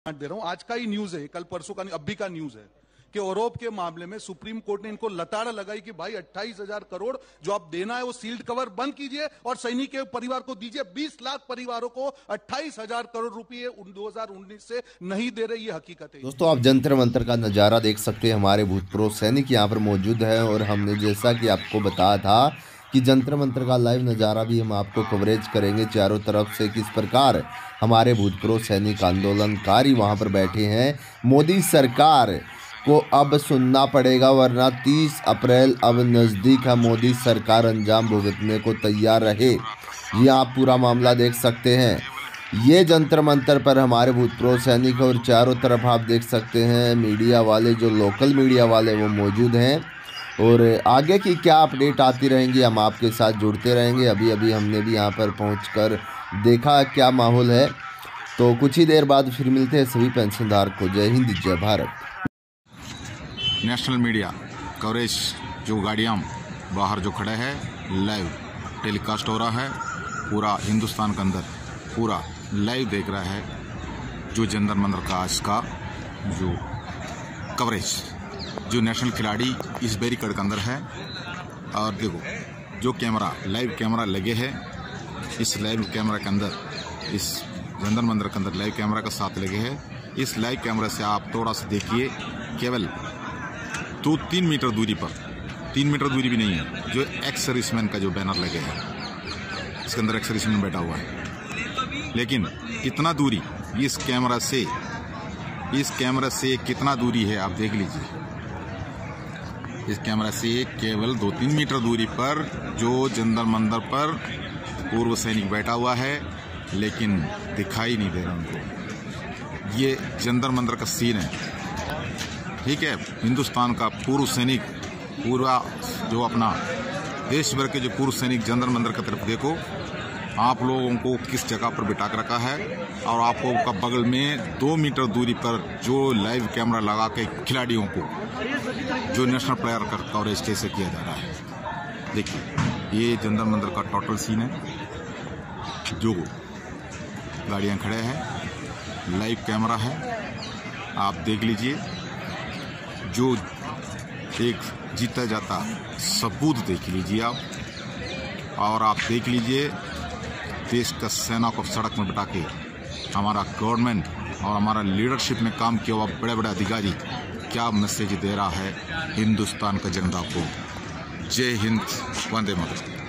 दे रहा हूं, आज का ही न्यूज है, कल परसों का अभी का न्यूज है कि ओरोप के मामले में सुप्रीम कोर्ट ने इनको लताड़ लगाई कि भाई 28,000 करोड़ जो आप देना है वो सील्ड कवर बंद कीजिए और सैनिक के परिवार को दीजिए। 20 लाख परिवारों को 28,000 करोड़ रुपए 2019 से नहीं दे रहे, ये हकीकत है। दोस्तों, आप जंतर मंतर का नज़ारा देख सकते हैं। हमारे भूतपूर्व सैनिक यहाँ पर मौजूद है और हमने जैसा कि आपको बताया था कि जंतर मंतर का लाइव नज़ारा भी हम आपको कवरेज करेंगे चारों तरफ से, किस प्रकार हमारे भूतपूर्व सैनिक आंदोलनकारी वहाँ पर बैठे हैं। मोदी सरकार को अब सुनना पड़ेगा, वरना 30 अप्रैल अब नज़दीक है। मोदी सरकार अंजाम भुगतने को तैयार रहे। ये आप पूरा मामला देख सकते हैं। ये जंतर मंतर पर हमारे भूतपूर्व सैनिक और चारों तरफ आप देख सकते हैं मीडिया वाले, जो लोकल मीडिया वाले वो मौजूद हैं और आगे की क्या अपडेट आती रहेंगी हम आपके साथ जुड़ते रहेंगे। अभी अभी हमने भी यहाँ पर पहुँचकर देखा क्या माहौल है, तो कुछ ही देर बाद फिर मिलते हैं सभी पेंशनधारक को। जय हिंद, जय भारत। नेशनल मीडिया कवरेज जो गाड़ियाँ बाहर जो खड़े हैं लाइव टेलीकास्ट हो रहा है, पूरा हिंदुस्तान के अंदर पूरा लाइव देख रहा है जो जंतर मंतर का आज का जो कवरेज, जो नेशनल खिलाड़ी इस बैरिकेड के अंदर है। और देखो जो कैमरा लाइव कैमरा लगे हैं, इस लाइव कैमरा के अंदर, इस जंतर मंतर के अंदर लाइव कैमरा के साथ लगे हैं। इस लाइव कैमरा से आप थोड़ा सा देखिए, केवल 2-3 मीटर दूरी पर, 3 मीटर दूरी भी नहीं है, जो एक्स सर्विसमैन का जो बैनर लगे हैं, इसके अंदर एक्स सर्विसमैन बैठा हुआ है। लेकिन इतना दूरी इस कैमरा से कितना दूरी है आप देख लीजिए। इस कैमरा से केवल 2-3 मीटर दूरी पर जो जंतर मंतर पर पूर्व सैनिक बैठा हुआ है, लेकिन दिखाई नहीं दे रहा उनको। ये जंतर मंतर का सीन है, ठीक है। हिंदुस्तान का पूर्व सैनिक, पूरा जो अपना देश भर के जो पूर्व सैनिक जंतर मंतर की तरफ देखो, आप लोगों को किस जगह पर बिठा कर रखा है। और आपको का बगल में 2 मीटर दूरी पर जो लाइव कैमरा लगा के खिलाड़ियों को, जो नेशनल प्लेयर का कवरेज कैसे किया जा रहा है। देखिए ये जंतर मंतर का टोटल सीन है। जो गाड़ियाँ खड़े हैं, लाइव कैमरा है, आप देख लीजिए। जो एक जीता जाता सबूत देख लीजिए आप, और आप देख लीजिए देश का सेना को सड़क में बिठा के हमारा गवर्नमेंट और हमारा लीडरशिप में काम किया हुआ बड़े बड़े अधिकारी क्या मैसेज दे रहा है हिंदुस्तान का जनता को। जय हिंद, वंदे मातरम।